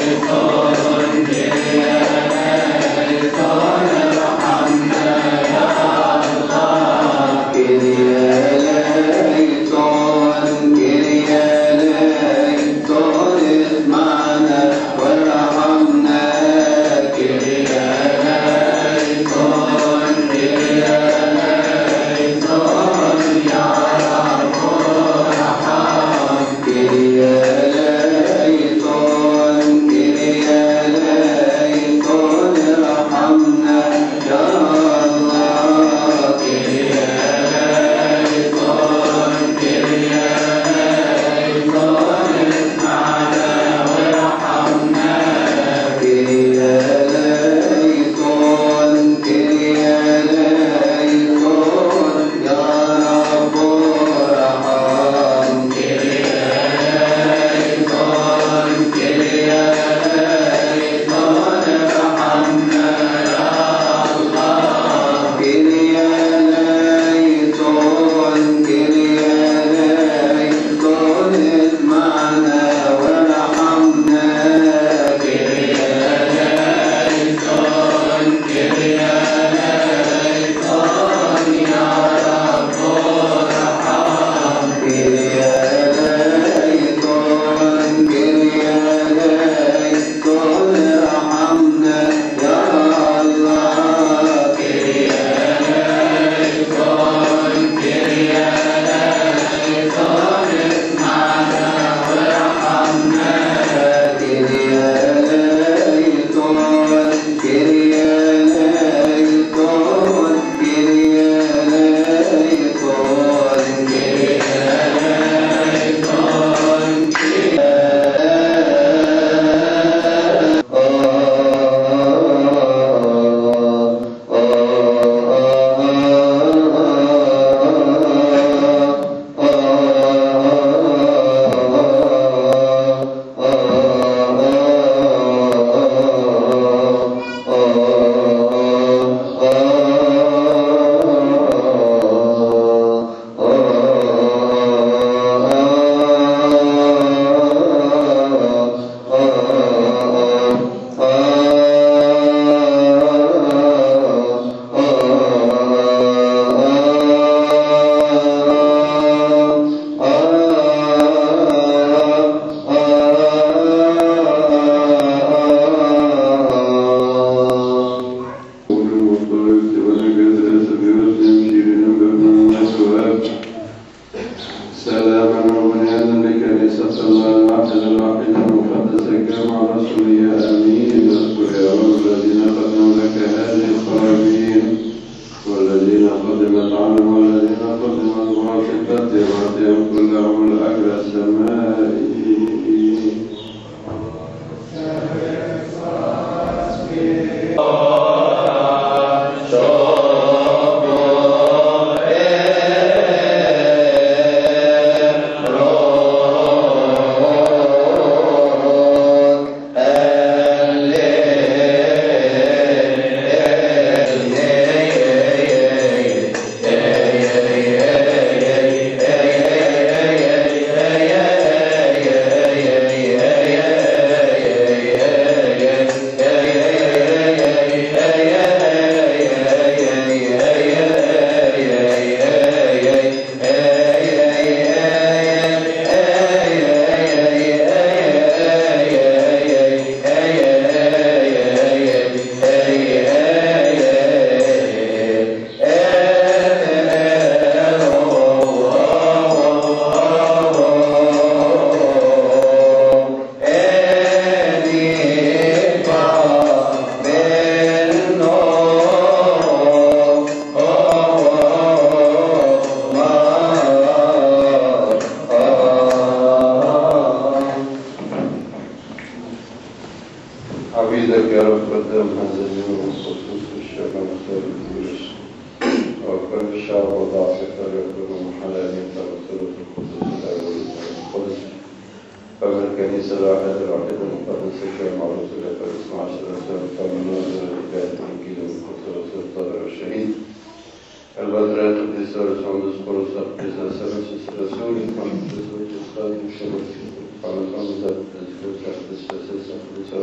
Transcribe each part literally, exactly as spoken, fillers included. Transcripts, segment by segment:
Thank you.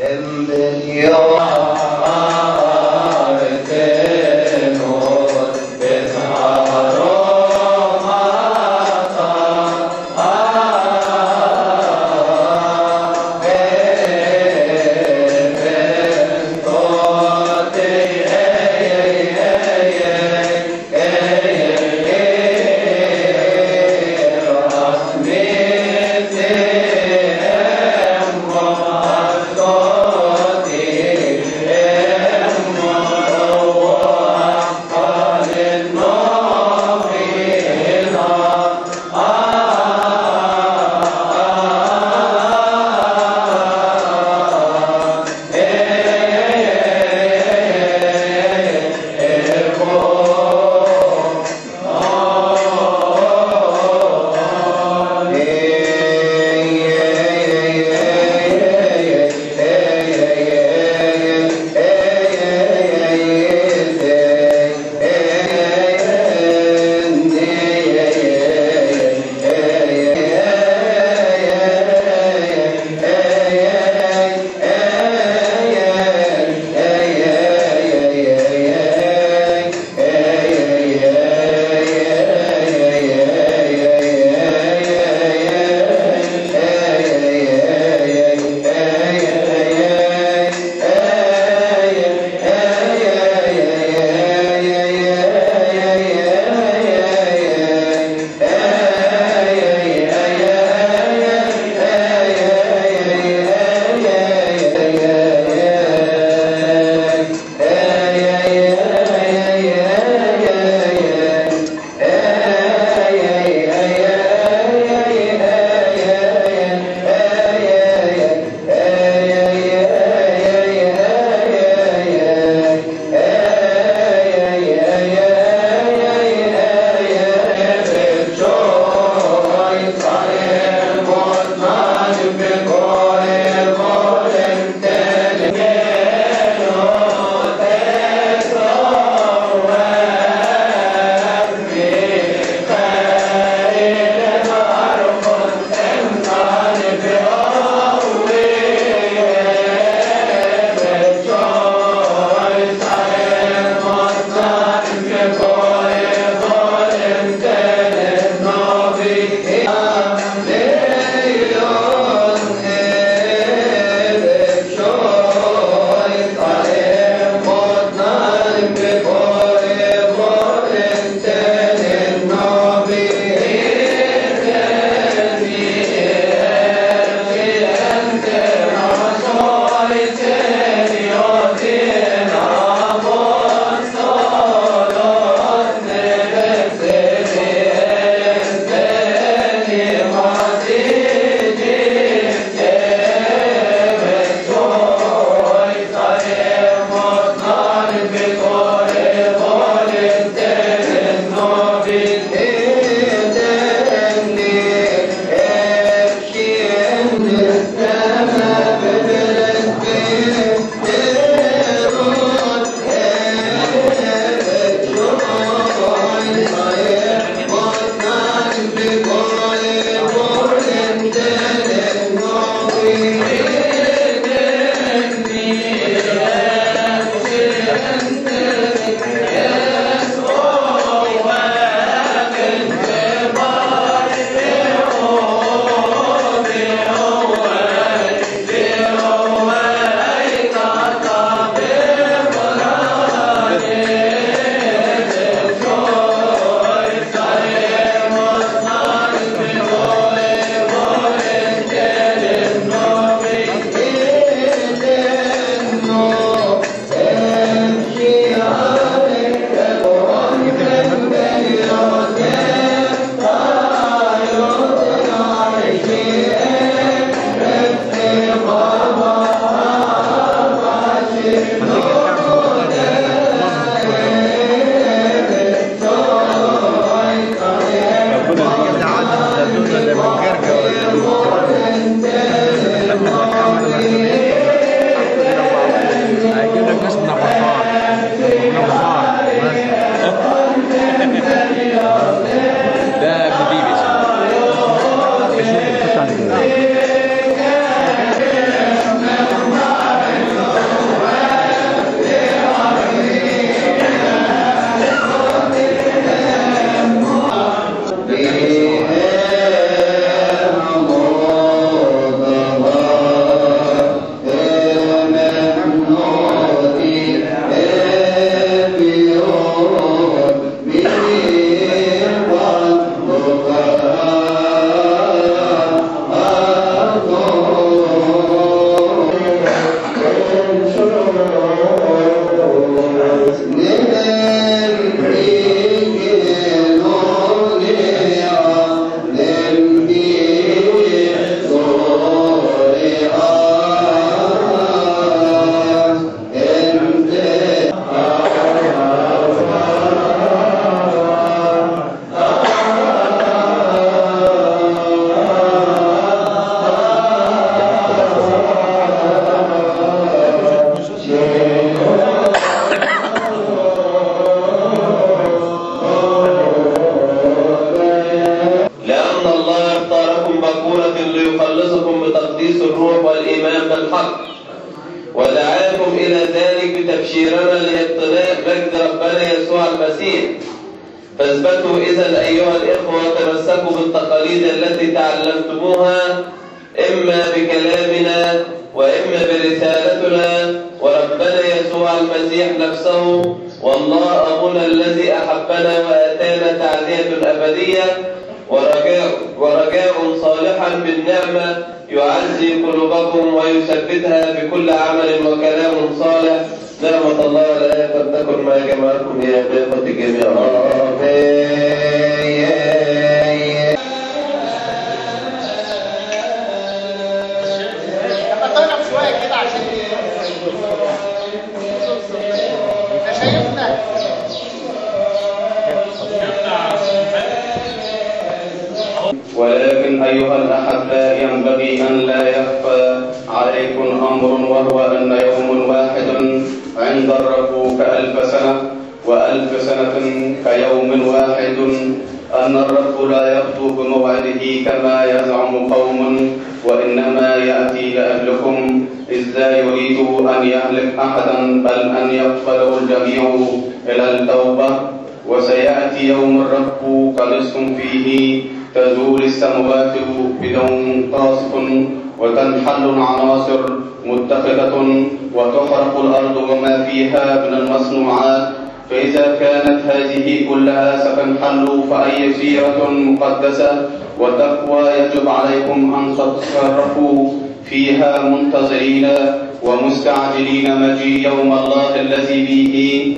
Yeah. فاثبتوا إذن أيها الإخوة تمسكوا بالتقاليد التي تعلمتموها إما بكلامنا وإما برسالتنا، وربنا يسوع المسيح نفسه والله أبونا الذي أحبنا وآتانا تعزية أبدية ورجاء, ورجاء صالحا بالنعمة يعزي قلوبكم ويثبتها بكل عمل وكلام صالح. نعمة الله والآية قد تكن مع جماعتكم يا إخوتي جميعا. ولكن أيها الأحباء ينبغي أن لا يخفى عليكم أمر، وهو أن يوم واحد عند الرب كألف سنة، وألف سنة كيوم واحد، أن الرب لا يخطو بموعده كما يزعم قوم، وإنما يأتي لأجلكم، إذ لا يريد أن يهلك أحدا بل أن يقبله الجميع إلى التوبة. وسيأتي يوم الرب كلص فيه تزول السماوات بدون قاصف، وتنحل العناصر متخذة، وتحرق الأرض وما فيها من المصنوعات. فإذا كانت هذه كلها ستنحل فأي سيرة مقدسة وتقوى يجب عليكم أن تتصرفوا فيها منتظرين ومستعجلين مجيء يوم الله الذي به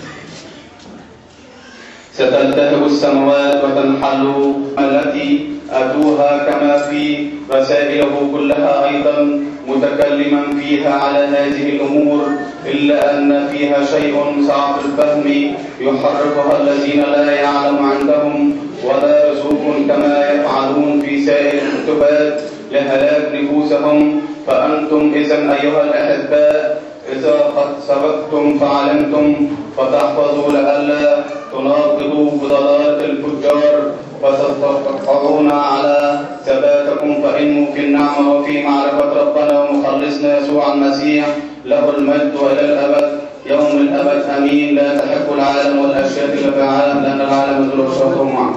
ستلتهب السماوات وتنحل، التي أتوها كما في رسائله كلها أيضا متكلما فيها على هذه الأمور، إلا أن فيها شيء صعب الفهم يحركها الذين لا يعلم عندهم ولا يرزقون كما يفعلون في سائر الكتبات لهلاك نفوسهم. فأنتم إذن أيها الأحباء إذا قد سبقتم فعلمتم فتحفظوا لئلا تناقضوا بضلالة الفجار فتتقطعون على ثباتكم، فإنه في النعمة وفي معرفة ربنا ومخلصنا يسوع المسيح له المجد وإلى الأبد يوم الأبد آمين. لا تحب العالم والأشياء اللي في العالم، لأن العالم ذو الشر معه.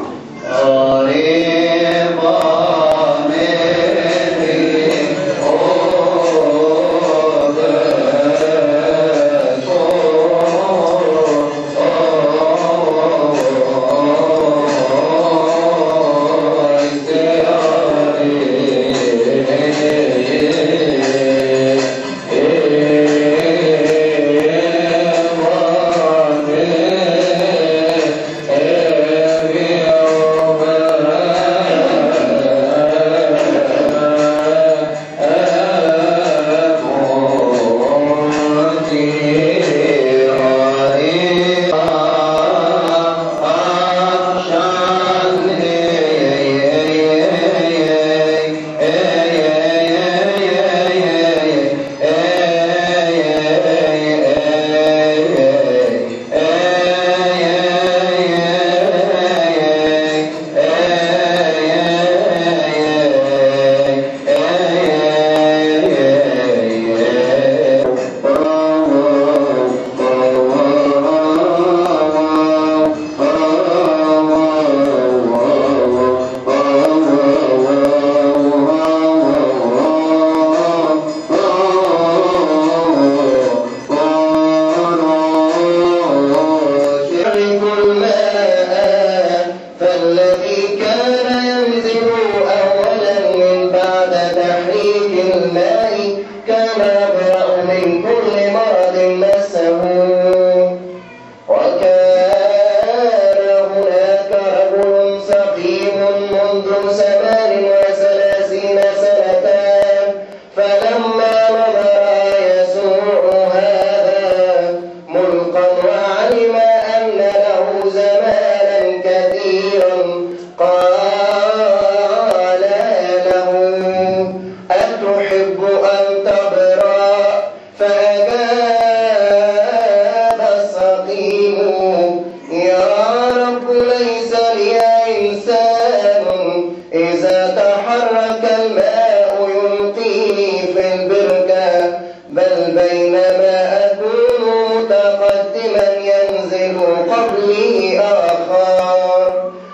فأجاب السقيم يا رب ليس لي إنسان إذا تحرك الماء يلقيني في البركة بل بينما أكون متقدما ينزل قبلي آخر.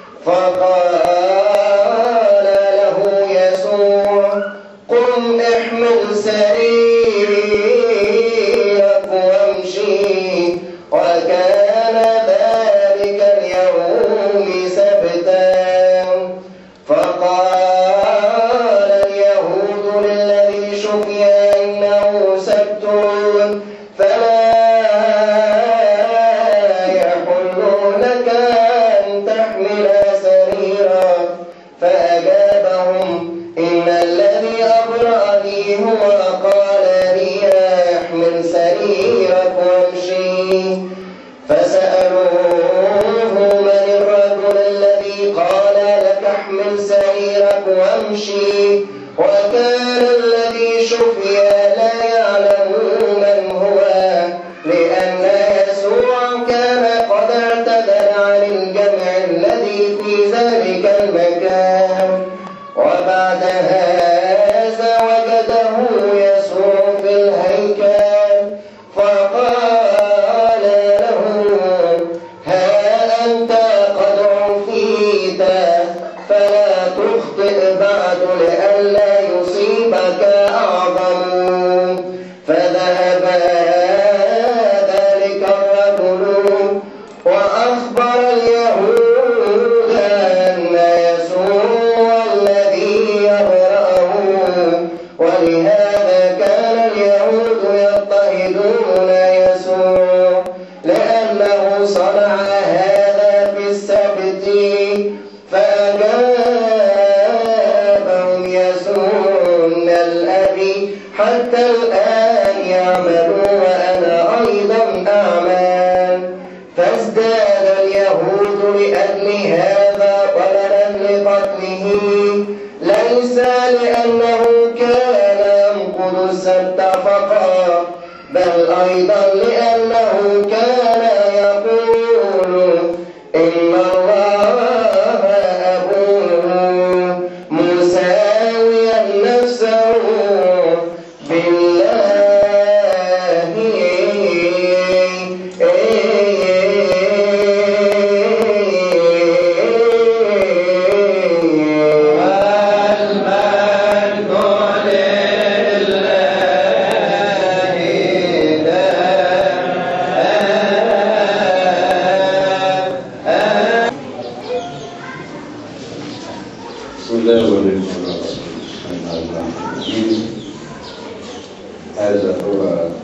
فقال له يسوع قم احمل سريرك وامشي. وكان ذلك اليوم سبتا. فقال اليهود للذي شفي إنه سبت فلا يحل لك أن تحمل سريرك. فأجابهم إن الذي أبرأني هو قال لي احمل سريرك وامشي. فسألوه من الرجل الذي قال لك احمل سريرك وامشي. وكان الذي شفي لا يعلم من هو لأن يسوع كان قد اعتذر عن الجمع الذي في ذلك المكان. وبعد هذا وجده يسوع في الهيكل فقال له ها أنت قد عفيت فلا تخطئ بعد لئلا يصيبك أعظم. فذهب ذلك الرجل وأخبر اليهود أن يسوع الذي يبرأه. ولهذا كان اليهود يضطهدون يسوع لأنه صنع هذا في السبت. فأجابهم يسوع إن الأبي حتى الآن يعمل وأنا أيضا أعمل. فازداد اليهود لأجل هذا طلبا لقتله ليس لأنه كان ينقض السبت فقط بل أيضا لأنه كان يقول إن الله أبوه مساويا نفسه بالله. هذا هو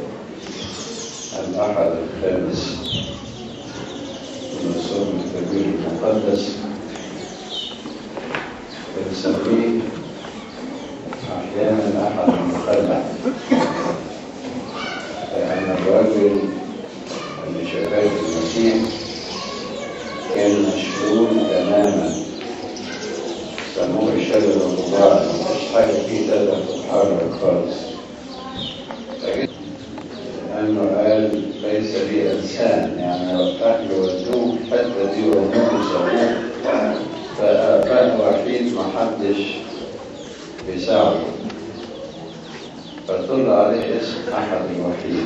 الأحد الخامس من الصوم الكبير المقدس بنسميه أحيانا أحد المخلع لأن الرجل اللي شفاه المسيح كان مشلول تماما سموه الشلل الرباعي مفيش حاجة فيه تقدر تتحرك خالص. لأنه قال ليس لي إنسان يعني لو أهله ودوه الحتة دي ورموه وسووه فأباه وحيد محدش بيساعده فطلع عليه اسم أحد الوحيد.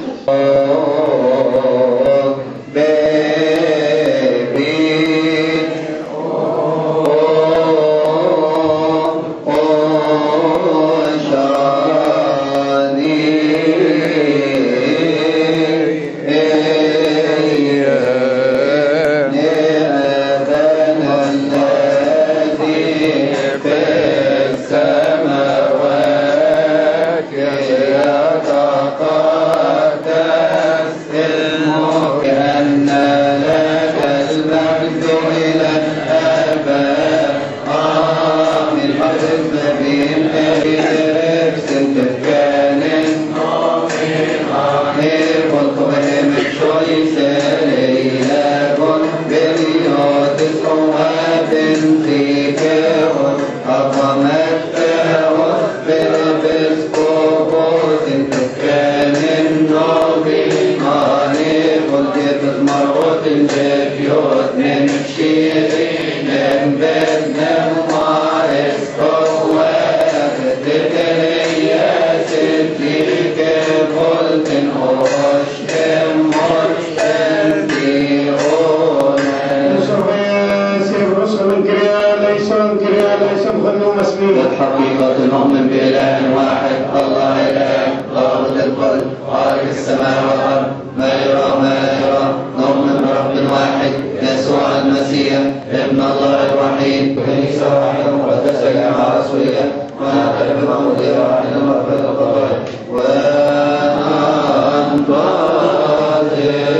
كان السماء والأرض ما يرى وما لا يرى، نؤمن برب واحد يسوع المسيح ابن الله الوحيد، كنيسة واحدة مقدسة جامعة رسولية، ونعترف بمعمودية واحدة مغفرة الخطايا، وننتظر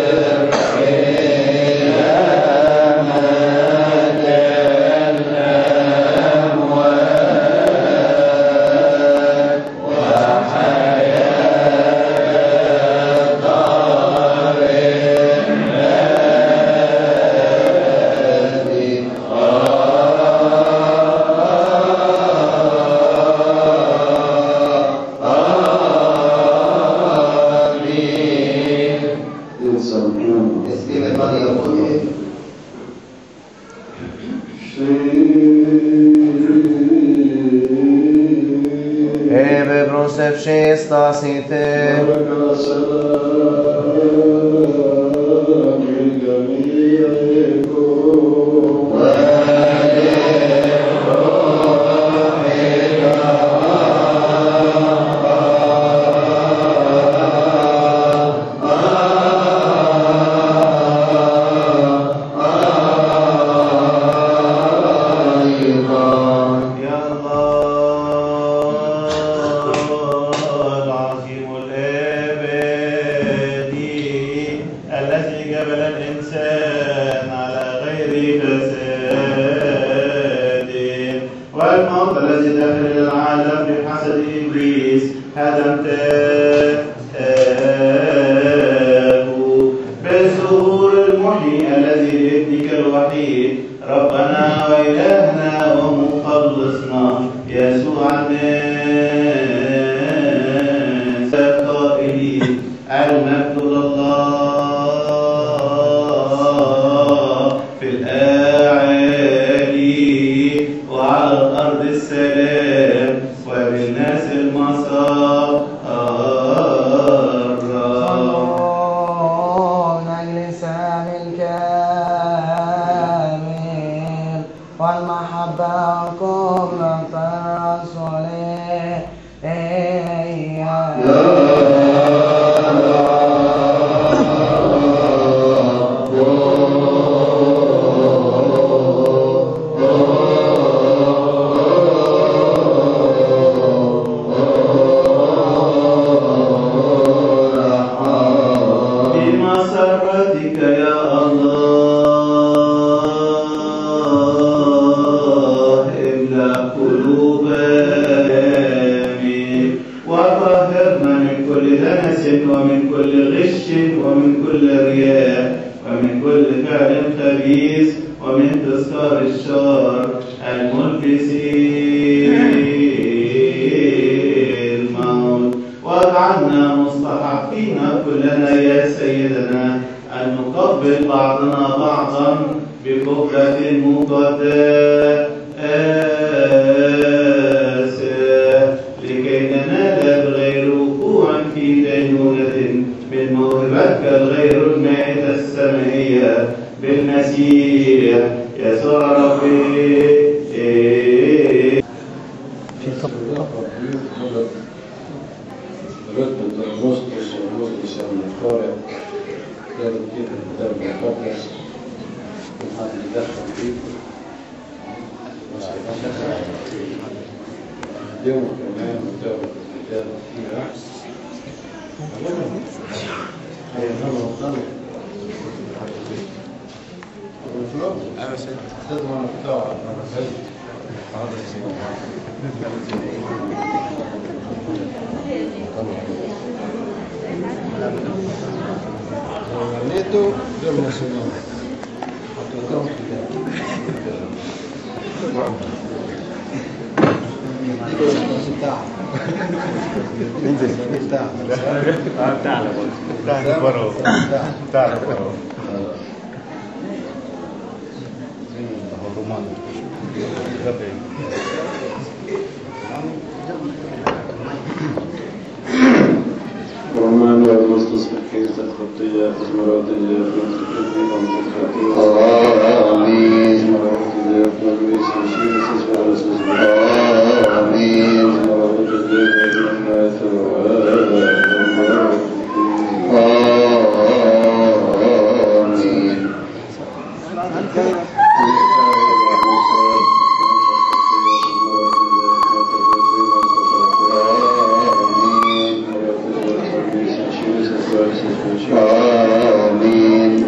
آمين.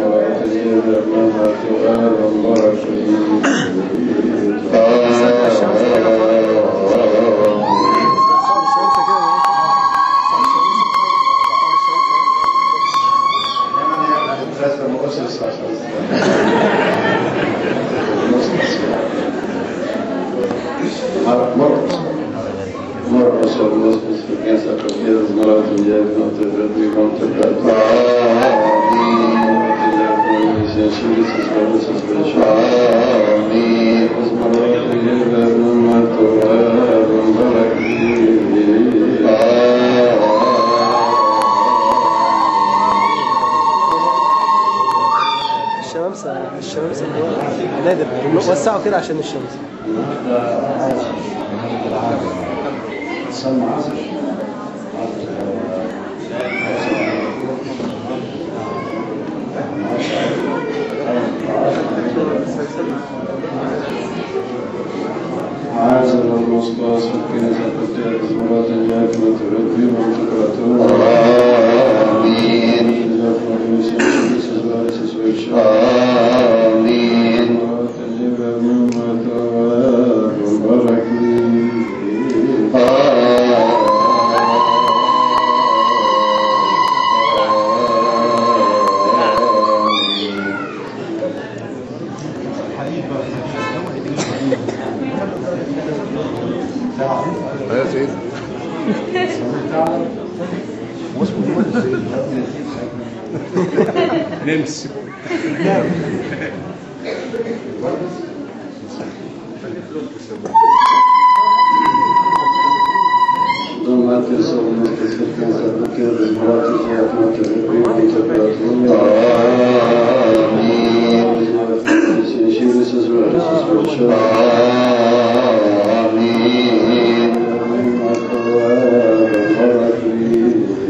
الشمس اللي هو نادر وسعوا كده عشان الشمس. عازل المصطاص والكنيسة التي مرات جاءت وتربي وتقرأتون آمين. آمين. وتجيب مما تواب وبارك لي. يا سيدي نمس ضمت الصوم التسكين سبكير المرات جاءت وتربي وتقرأتون آمين. شير سزوى سزوى آمين. مما تواب وبارك لي.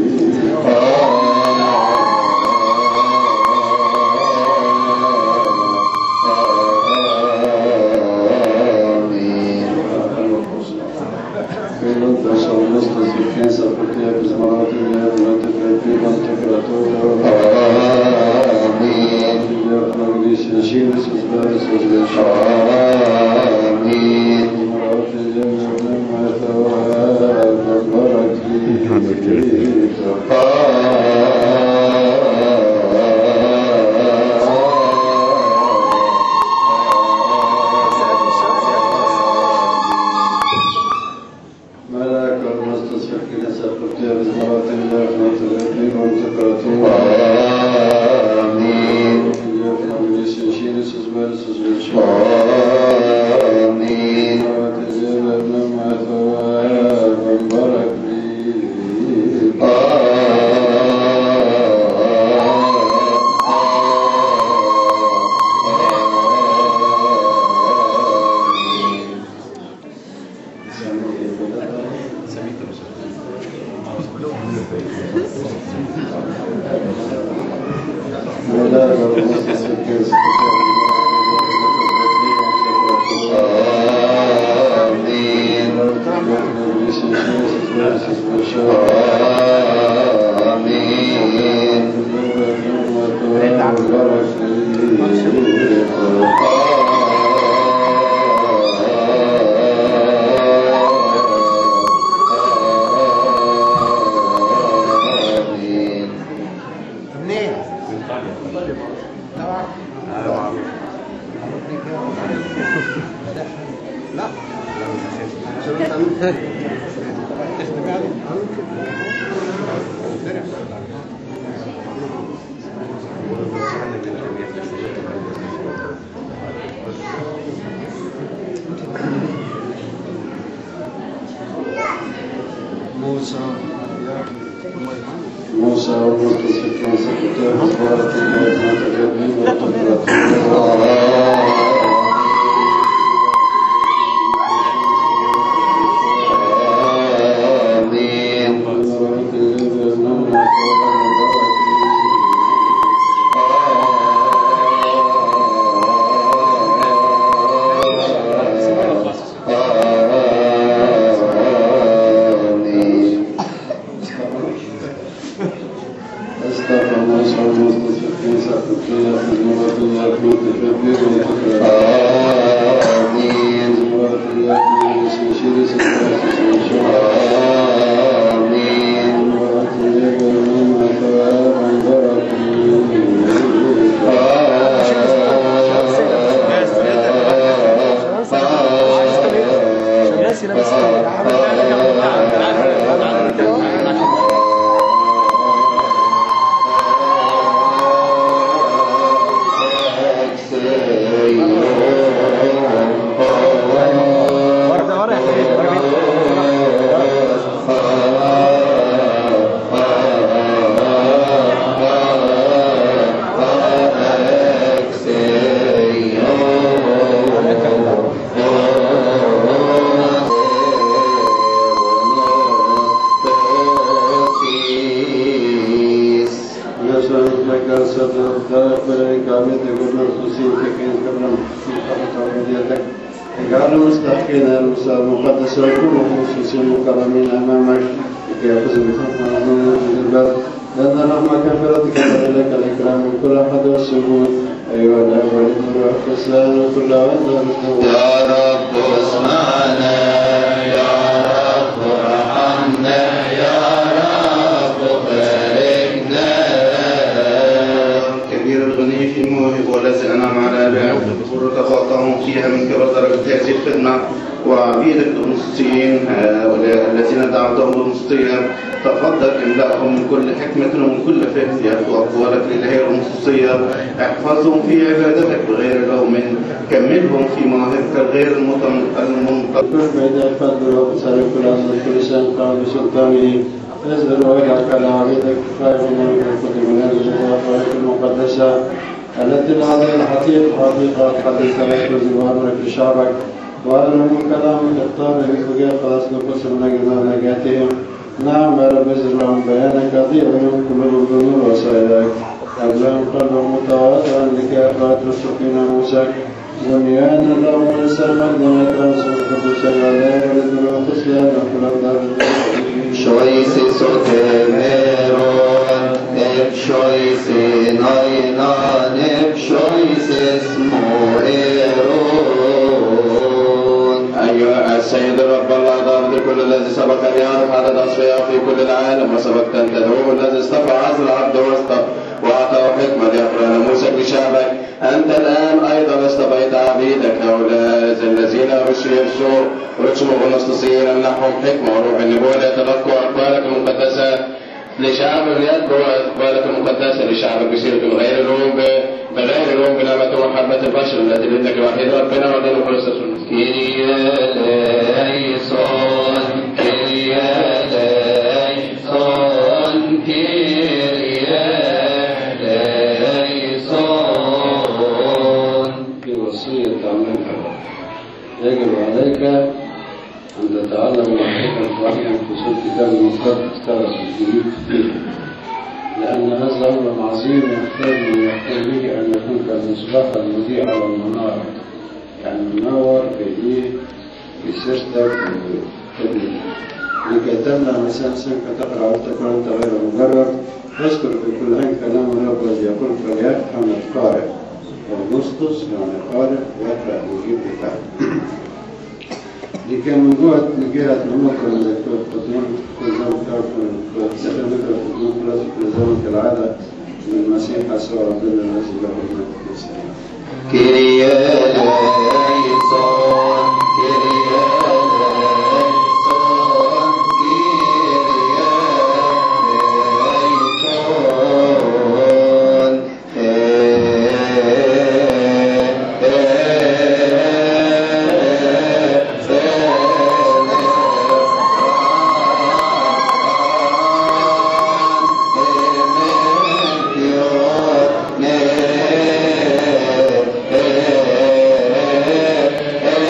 موسى والمتصفين سكتاب أخبارك الآيات متجدين وتقرأتون استغفر اجعلنا مستحقين المساء المقدس ويكونوا خصوصين مكرمين امامك لكي يفوزوا بخطنا من البلد لان رحمه كثيرتك اليك الاكرام من كل احد والسجود ايها الاب والابن والروح القدس وكل عند يا رب اسمعنا يا رب ارحمنا يا رب باركنا. كبير الغني في المواهب والذي انعم على ابائه وتقاطعهم فيها من كبر درجه هذه الخدمه وعبيدك القسطين هؤلاء الذين دعوتهم بالقسطيه تفضل املأهم من كل حكمه ومن كل فهم يأخذوا اقوالك الالهيه والقسطيه احفظهم في عبادتك بغير لوم كملهم في مواهبك الغير المنقطعه. كل بيد الفضل وقصر كل عصر كل شان قام بسلطانه اصدر وجهك على عبيدك خائفين من الكتب من هذه الافكار المقدسه التي العظيم الحقيقه حقيقه حدث لك وزوارك لشعبك وأنا من كلامك الطاهر بفجاء خلاص نفس من أجل نجاتهم. نعم يا رب ازرعهم بيانك أضيء منهم كلهم بنور وسائلك أجلهم قلبا متواضعا لكي أخرج رسولنا موسى بنيانا لهم لسلم دمت رسول القدس العلي ولدنا خسيان وكل أقدار Sjoisi su temeron, eb sjoisi najnan, eb sjoisi smoeron. أيها السيد الرب الله ضابط كل الذي سبق أن يعرف عدد أصفياء في كل العالم وسبقت أن تدعوه الذي اصطفى عزل العبد وسطه وأعطاه حكمة ليقرأ ناموسك لشعبك. أنت الآن أيضا اصطفيت عبيدك هؤلاء الذين يرسلوا رسموا المستصين منحهم حكمة وروح النبوة ليتلقوا أقوالك المقدسة لشعبك ليتبعوا أقوالك المقدسة لشعبك بسيرة غير الروم بغير الروم بنعمة ومحبة البشر التي لك الوحيد ربنا ودين كريستوس Kyrie eleison, Kyrie eleison, Kyrie eleison. في وصية تعملها يجب عليك أن تتعلم الحكمة الوحيدة في صوت الكتاب المقدس ترى الجديد لأن هذا أمر عظيم يحتاج يحتاج به أن يكون كالمصباح المضيء على المنارة يعني منور بإيه بسيرتك وكذلك لكي تمنع مساء سنك تقرأ وتكون أنت غير مجرد تذكر في كل عين كلام الرب الذي يقول فليفهم القارئ والمسطس يعني قارئ ويقرأ الإنجيل بتاعه لكي من جهة من جهة نموك الدكتور قدرون كل زمن تعرفون سفر ذكر قدرون كل زمن كالعادة من المسيح يسوع ربنا الذي له المجد والسلام. Kyrie eleison, Kyrie eleison, Kyrie eleison.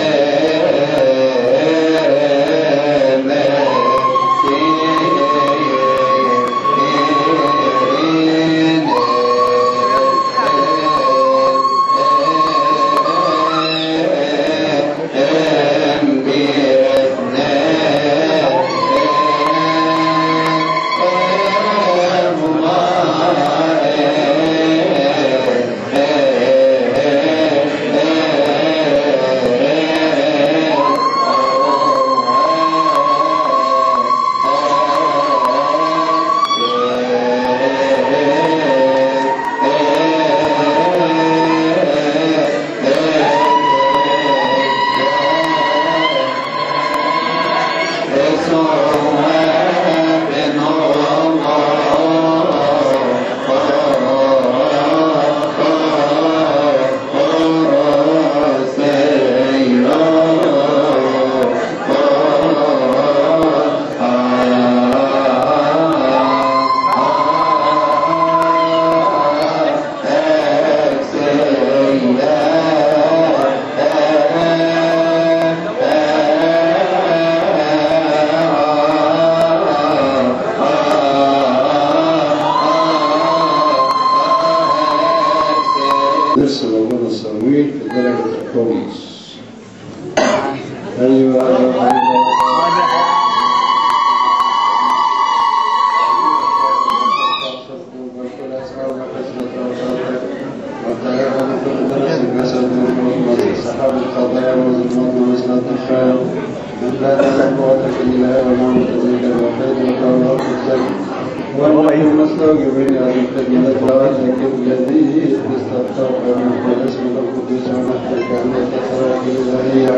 نرسل أبونا الصمويل في درجة الكونس. أيوة أيوة سحاب الخطايا والظلمات ومسند الخير من لا تزال قوتك إلا وما تزيد الوحيد وقال والله المستوجب لهذه الكلمة وجهك الذي تستغفر من اسمك القدوس ونحتك أن تترك الإلهية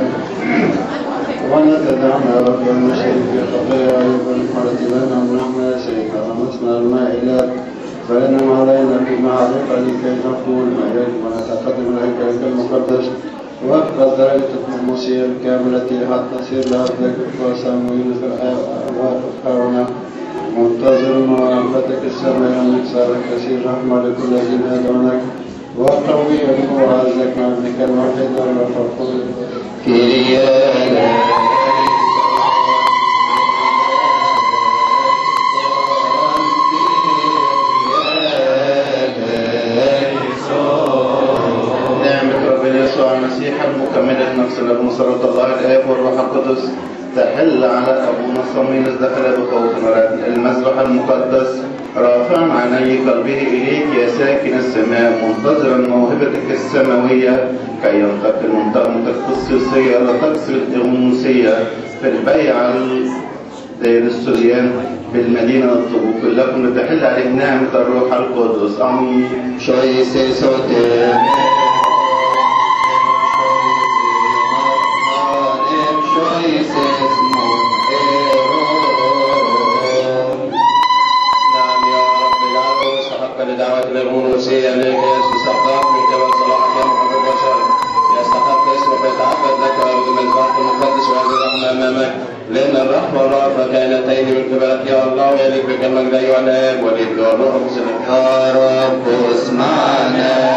ونتدعنا رب المشرك في خطايا أيضا حرت لنا ونحن يا سيدنا رمسنا المائلات فإنما علينا في معرفة لكي نقول ما يجب ونتقدم إليك المقدس وفق درجة القدسية الكاملة حتى تصير لأرضك وسامويل في أفكارنا منتظر مواقفتك السماء ومكسار كثير رحمة لكل الذين يدعونك وقوي وعزك مع ابنك الوحيد والرفق كيريا المسيح المكمل لنفس الابن صلى الله الاب والروح القدس تحل على ابونا الصمويل دخل بخوف ورعب المذبح المقدس رافعا عيني قلبه اليك يا ساكن السماء منتظرا موهبتك السماويه كي ينتقل من طغمه الخصوصيه الى طقس الاموسيه في البيعه دير السريان بالمدينه الطبوق كلكم لتحل عليه نعمه الروح القدس امين. شوي سيسوتي لدعوة الأمونوسية لك يستحق من كبر صلاحك يا محمد بشر يستحق اسمك يتعبد لك بالمذبح المقدس وهذه الرحمة أمامك لأن الرحمة والرأفة كائنتين من قبلك يا الله ويليق بك المجد أيها الآب والابن والروح القدس. يا رب اسمعنا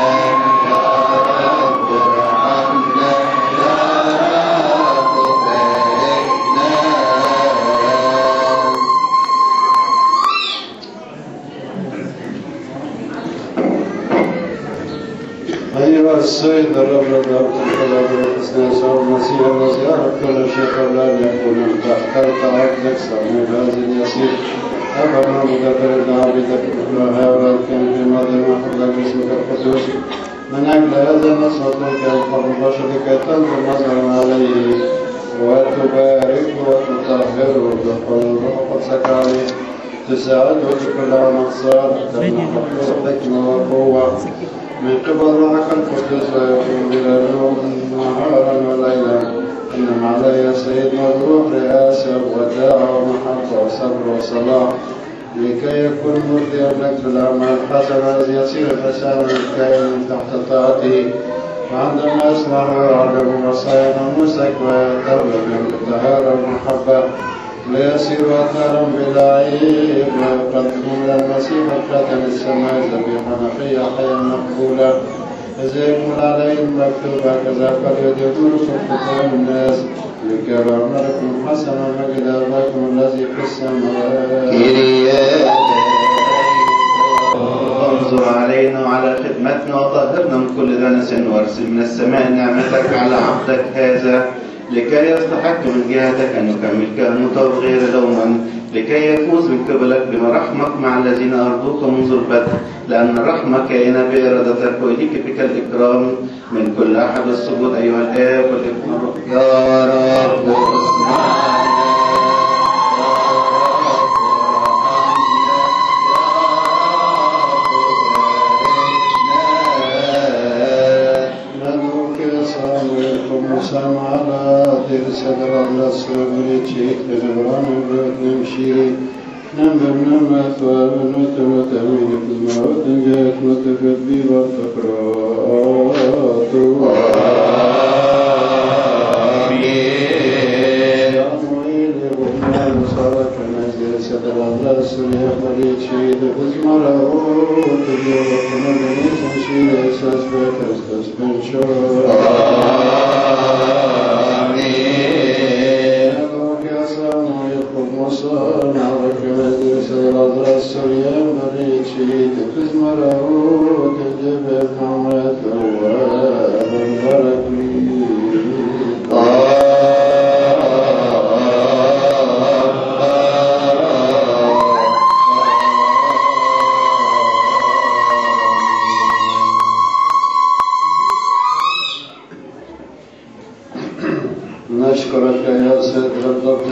أيها السيد الرب الرب الرب الحسنى يسوع المسيح الذي أعرف كل شيء قبل أن يكون أنت اخترت عبدك صمويل هذا اليسير أفرنا مدبر عبدك هؤلاء كان في ماضي محفظك اسمك القدوس من أجل هذا نصرتك الحر البشر لكي تنظر نظرا عليه وتبارك وتطهر وتدخل الروح قدسك عليه تساعده بكل عمل صالح تمنح حكمة وقوة من قبل روحك القدس ويكون بلا نوم نهارا وليلا انما علي سيدنا الروح رئاسه وداعه ومحبه وصبر وصلاح لكي يكون مرضيا لك بالاعمال الحسنه الذي يصير فسادا الكائن تحت طاعته وعندما يسمع ويعلم وصايا ناموسك ويتولى بالطهاره والمحبه ليصير وطارا بلا عيب ويقدم الى المسيح الخاتم السماء ذبيحه نقيه حيا مقبوله إذا يكون عليه المكتوب هكذا فليدعوكم فتوى الناس لكي أعمالكم حسنا مجد أباكم الذي في السماوات. انظر علينا وعلى خدمتنا وطهرنا من كل دنس وارسل من السماء نعمتك على عبدك هذا لكي يستحق من جهتك أن يكمل كهنوته غير لوما لكي يفوز من قبلك بمرحمك مع الذين أرضوك منذ البدء لأن الرحمة كائنة بإرادتك وإليك بك الإكرام من كل أحد السجود أيها الآب والابن والروح. يا رب اسمعنا سام على ترسل الله سبريتشيك تنبران نمشي نمبر نمت ونت وتمين في الموت جات متفبي والفقرات آمين يا معين الرحمن صارك نزل سدر الله سوريا بريتشي تزمره تجوك نبني تنشيل إساس بيتس تسبنشو وصلنا لك مجلس الأضرار السريان بريد شهيد تزمره تجب النعمة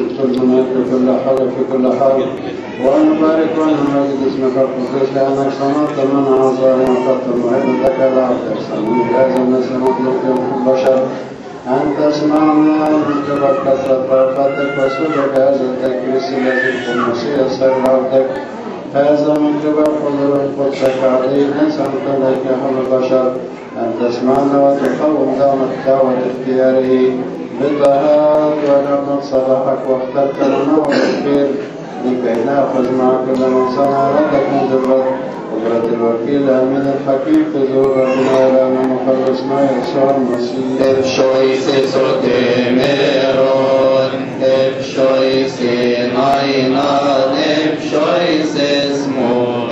كل منك في كل حال في كل حال وأن نبارك وأن نمجد اسمك القدوس لأنك صمت من أعظم وقت المعين لك لا تحسن لازم نسمع لك البشر أن تسمعنا من قبل كثرة بركاتك وسلك هذا التكريس الذي في المسيح سر عبدك هذا من قبل حضور قدسك علينا سمت لك يا حب البشر أن تسمعنا وتقوم دعوة اختياره بالبهاء ونعمة صلاحك واخترت لنا والخير لكي نأخذ مع كل من صنع لك من ذبرة قدرة الوكيل أمين الحكيم حضور ربنا إلهنا مخلصنا يسوع المسيح Epshoi se sote meron, epshoi se nainan, epshoi se smo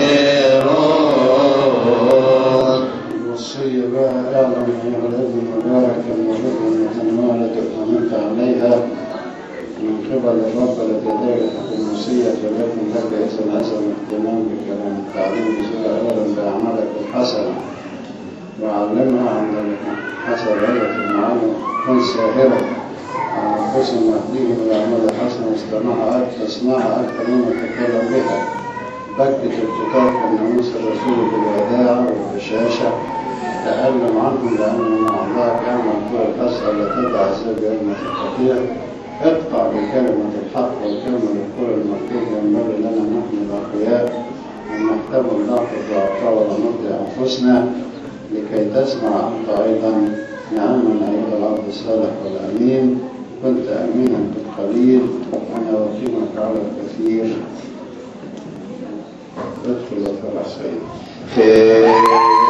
eron. الوصية بقى اعلم أيها الذي مبارك المولود والمتنوع التي أمنت عليها من قبل الرب التي دارت الوصية ولكن لك اسم حسن اهتمام بكلام التعليم بسوء أولا بأعمالك الحسنة وعلمها عند حسب هدف المعلم كن ساهرا على حسن مهديه بالأعمال الحسنة استمعها تصنعها أكثر مما تتكلم بها بكت الكتاب كالناموس الرسول بالوداع والبشاشة تألم عنهم لأن مع الله يعمل كل القسوة التي تدعى الزوج المستطيع اقطع بكلمة الحق والكلمة للكل المكتوب ينبغي لنا نحن الأخوياء أن نحتمل ضعف الضعفاء ونرضي أنفسنا لكي تسمع أنت أيضا نعما أيها العبد الصالح والأمين كنت أمينا بالقليل وأنا وكيلك على الكثير ادخل وفرح سيدي